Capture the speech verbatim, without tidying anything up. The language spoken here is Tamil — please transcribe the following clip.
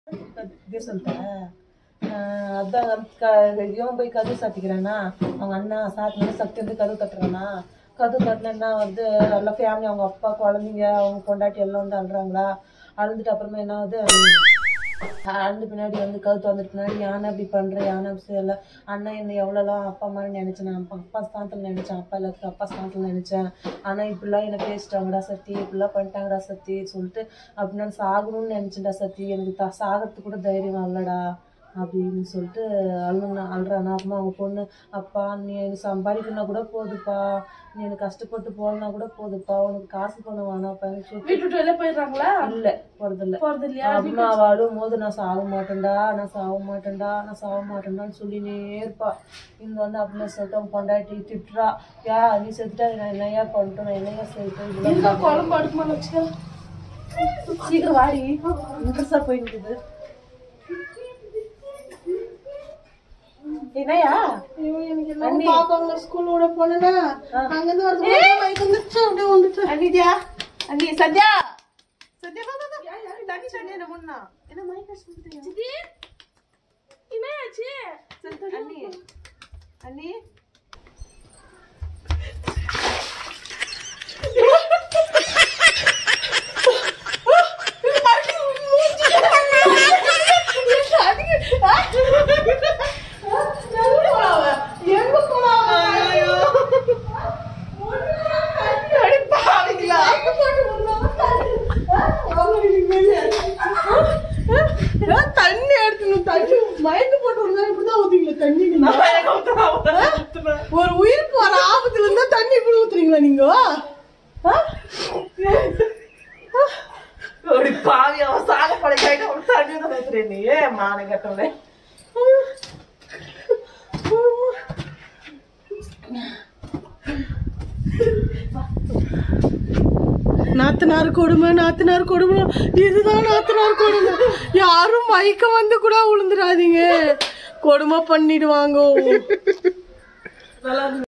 சொல்லிட்டேன். அதான் இவன் போய் கதவு சாத்திக்கிறானா, அவங்க அண்ணா சாத்தினா சக்தி வந்து கதவு தட்டுறானா. கதவு தட்டினா வந்து நல்லா ஃபேமிலி, அவங்க அப்பா குழந்தைங்க அவங்க கொண்டாட்டி எல்லாம் வந்து அழுறாங்களா. அழுந்துட்டு அப்புறமா என்ன ஆகுது, அழுந்து பின்னாடி வந்து கழுத்து வந்துட்டு பின்னாடி யானை அப்படி பண்றேன், யானை அப்படி செய்யல. அண்ணன் என்ன எவ்வளோலாம் அப்பா மாதிரி நினைச்சேன், நான் அப்பா ஸ்தானத்தில் நினைச்சேன், அப்பா எல்லாத்துக்கும் அப்பா ஸ்தானத்தில் நினைச்சேன். ஆனா இப்படிலாம் என்ன பேசிட்டாங்கடா சத்தி, இப்படிலாம் பண்ணிட்டாங்கடா சத்தி சொல்லிட்டு அப்படி நான் சாகணும்னு நினைச்சேன்டா சத்தி, எனக்கு த சாகிறதுக்கு கூட தைரியம் இல்லடா அப்படின்னு சொல்லிட்டு அழுனா அழுறானா. அப்புறமா அவங்க பொண்ணு, அப்பா நீ எனக்கு சம்பாதிக்கணும்னா கூட போதுப்பா, நீ எனக்கு கஷ்டப்பட்டு போகணும்னா கூட போதுப்பா, உனக்கு காசு பணம் வேணாப்பா வீட்டு போயிடுறாங்களா. இல்ல போறதில்ல போறது இல்லையா. அப்புறமா அவ அழுவும் போது நான் சாக மாட்டேன்டா, நான் சாக மாட்டேன்டா, நான் சாக மாட்டேன்டான்னு சொல்லினே இருப்பா. இங்க வந்து அப்படின்னு சொல்லிட்டு அவங்க கொண்டாட்டி திட்டுறா, யா நீ செத்துட்டா நான் என்னையா பண்ணிட்டோம், நான் என்னையா செய்யிட்டேன், குழம்பு அடுக்குமான்னு வச்சுக்க, சீக்கிரம் வாடி இன்ட்ரெஸ்டா போயிட்டு. என்னையா பாப்பாங்க ஸ்கூல் விட போனா அங்க இருந்து வருது வந்துச்சு அப்படியே வந்துச்சு. அண்ணியா அண்ணி சத்யா சத்யா தண்ணி சண்டே என்ன முன்னா என்ன மைக் சித்தி என்னாச்சு அண்ணி அண்ணி தண்ணி எடுத்துணும், தண்ணி மயக்க போட்டு இப்படிதான் ஊத்துவீங்களா தண்ணி? ஒரு உயிருக்கு வர ஆபத்துல இருந்தா தண்ணி இப்படி ஊத்துறீங்களா நீங்க? பாவி அவன் சாக படைக்காயிட்டு தண்ணி தான் ஊத்துறேன் நீ மான கட்டவனே. நாத்தனார் கொடுமை, நாத்தனார் கொடுமை, இதுதான் நாத்தனார் கொடுமை. யாரும் மயக்க வந்து கூட விழுந்துடாதீங்க, கொடுமை பண்ணிடுவாங்க.